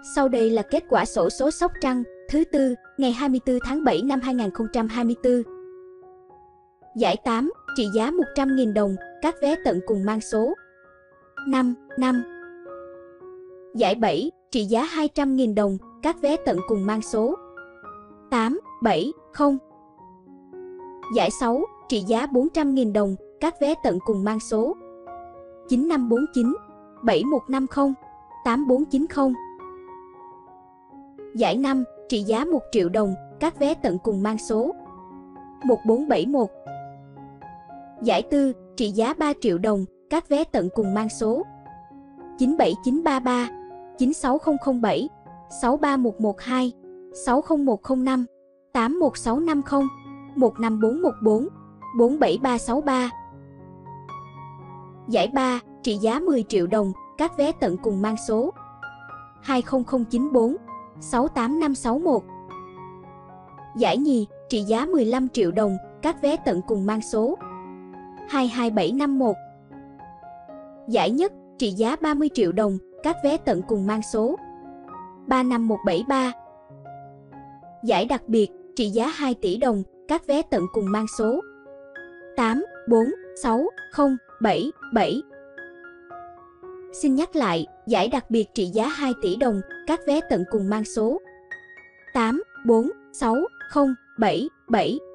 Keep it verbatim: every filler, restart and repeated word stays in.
Sau đây là kết quả xổ số Sóc Trăng thứ tư ngày hai mươi tư tháng bảy năm hai nghìn không trăm hai mươi tư. Giải tám, trị giá một trăm nghìn đồng, các vé tận cùng mang số năm, năm. Giải bảy, trị giá hai trăm nghìn đồng, các vé tận cùng mang số tám, bảy, không. Giải sáu, trị giá bốn trăm nghìn đồng, các vé tận cùng mang số chín năm bốn chín, bảy một năm không, tám bốn chín không. Giải năm, trị giá một triệu đồng, các vé tận cùng mang số một bốn bảy một. Giải tư, trị giá ba triệu đồng, các vé tận cùng mang số chín bảy chín ba ba, chín sáu không không bảy, sáu ba một một hai, sáu không một không năm, tám một sáu năm không, một năm bốn một bốn, bốn bảy ba sáu ba. Giải ba, trị giá mười triệu đồng, các vé tận cùng mang số hai không không chín bốn, sáu tám năm sáu một. Giải nhì, trị giá mười lăm triệu đồng, các vé tận cùng mang số hai hai bảy năm một. Giải nhất, trị giá ba mươi triệu đồng, các vé tận cùng mang số ba năm một bảy ba. Giải đặc biệt, trị giá hai tỷ đồng, các vé tận cùng mang số tám bốn sáu không bảy bảy. Xin nhắc lại, giải đặc biệt trị giá hai tỷ đồng, các vé tận cùng mang số tám bốn sáu không bảy bảy.